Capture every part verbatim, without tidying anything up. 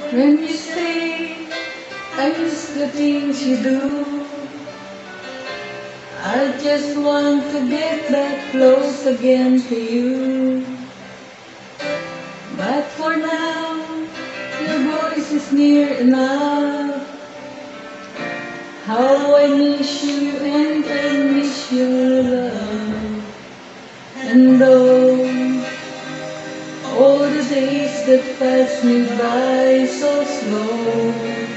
When you say I miss the things you do, I just want to get back close again to you. But for now, your voice is near enough. How I miss you and I miss your love. And though all the days that pass me by so slow,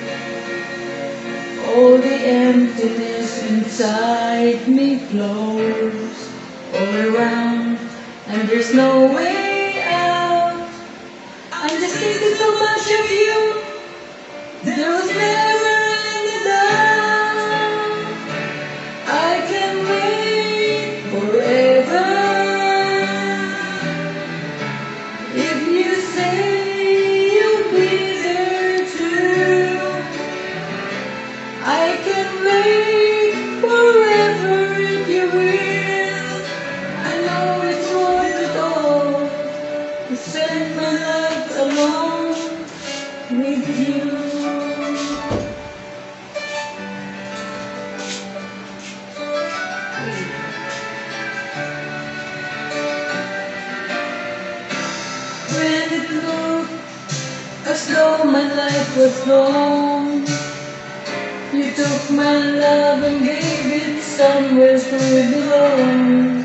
all the emptiness inside me flows all around, and there's no way out. I'm just thinking so much of you. There was never any doubt. I can wait forever if you say you'll be there too. I can wait forever if you will. I know it's worth it all to spend my life alone with you. When it looked as though my life was wrong, you took my love and gave it somewhere to belong.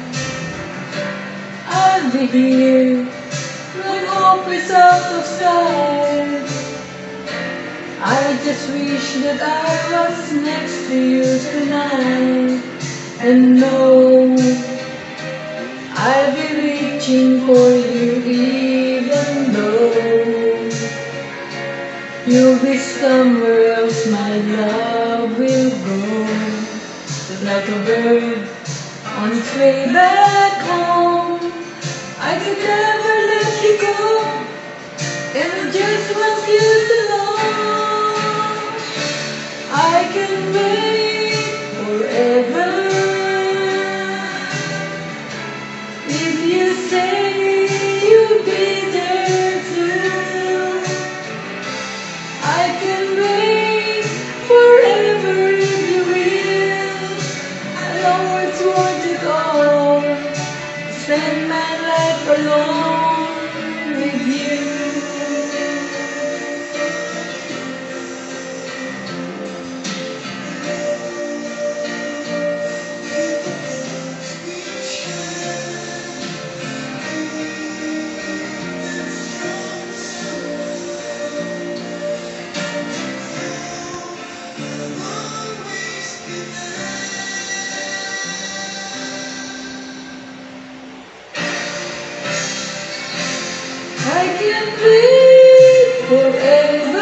I'll be here when hope is out of sight. I just wish that I was next to you tonight. And know I'll be reaching for you even though you'll be somewhere else. My love will go like a bird on its way back home. I could never let you go, and I just want you to know I can wait forever if you say you'll be there too. I can wait forever if you will. I know it's worth it all to spend my life alone with you. I can wait forever